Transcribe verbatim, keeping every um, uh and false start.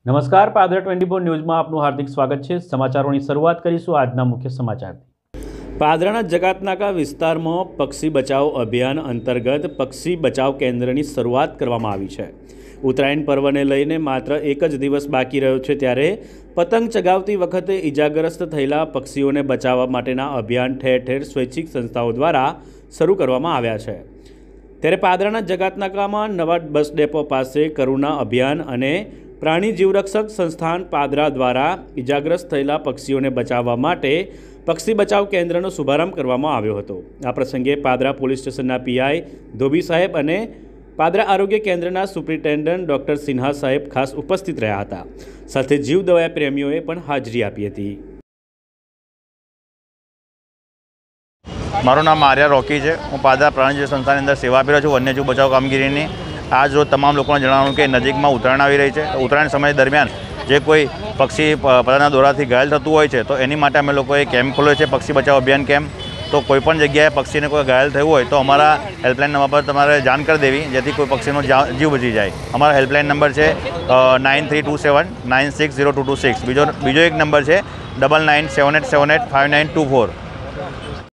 નમસ્કાર, Padra twenty four ન્યૂઝમાં આપનું હાર્દિક સ્વાગત છે। સમાચારોની શરૂઆત કરીશું આજના મુખ્ય સમાચારથી। પાદરાના જકાતનાકા વિસ્તારમાં પક્ષી બચાવ અભિયાન અંતર્ગત પક્ષી બચાવ કેન્દ્રની શરૂઆત કરવામાં આવી છે। ઉત્તરાયણ પર્વને લઈને માત્ર એક જ દિવસ બાકી રહ્યો છે, ત્યારે પતંગ ચગાવતી વખતે ઇજાગ્રસ્ત થયેલા પક્ષીઓને બચાવવા માટેના અભિયાન ઠેર ઠેર સ્વૈચ્છિક સંસ્થાઓ દ્વારા શરૂ કરવામાં આવ્યા છે। ત્યારે પાદરાના જકાતનાકામાં નવા બસ ડેપો પાસે કરુણા અભિયાન અને प्राणी जीवरक्षक संस्थान पादरा द्वारा इजाग्रस्त थयेला पक्षीओने बचाववा माटे पक्षी बचाव केन्द्रनो शुभारंभ करवामां आव्यो हतो। आ प्रसंगे पादरा पोलीस स्टेशनना पीआई धोबी साहेब अने पादरा आरोग्य केन्द्रना सुप्रिन्टेन्डન્ટ डॉक्टर सिन्हा साहेब खास उपस्थित रह्या हता। साथे जीवदया प्रेमीओए पण हाजरी आपी हती। मारू नाम आर्या रॉकी है। हूँ पादरा प्राणी जीव संस्थानी अंदर सेवा आपी रह्यो छुं वन्यजीव बचाव कामगीरीनी। आज रोज तमाम लोगों ने जणाव्युं कि नजीक में उतरायण आई रही है। उतरायण समय दरमियान जे कोई पक्षी पतंगना दोराथी घायल थतुं होय छे तो एनी माटे अमे लोकोए केम्प खोल्यो छे, पक्षी बचाव अभियान केम्प। तो कोईपण जग्याए पक्षी ने कोई घायल थयुं होय तो अमारा हेल्पलाइन नंबर पर तमारे जाण कर देवी, जेथी कोई पक्षीनो जीव बची जाए। अमारा हेल्पलाइन नंबर है nine three two seven nine six zero two two six. बीजो बीजो एक नंबर है double nine seven eight seven eight five nine two four.